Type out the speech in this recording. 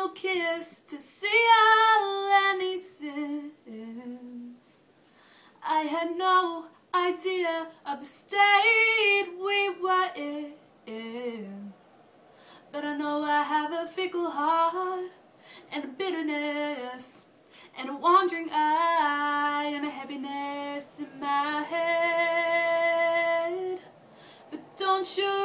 final kiss to see all any sins. I had no idea of the state we were in, but I know I have a fickle heart and a bitterness and a wandering eye and a heaviness in my head. But don't you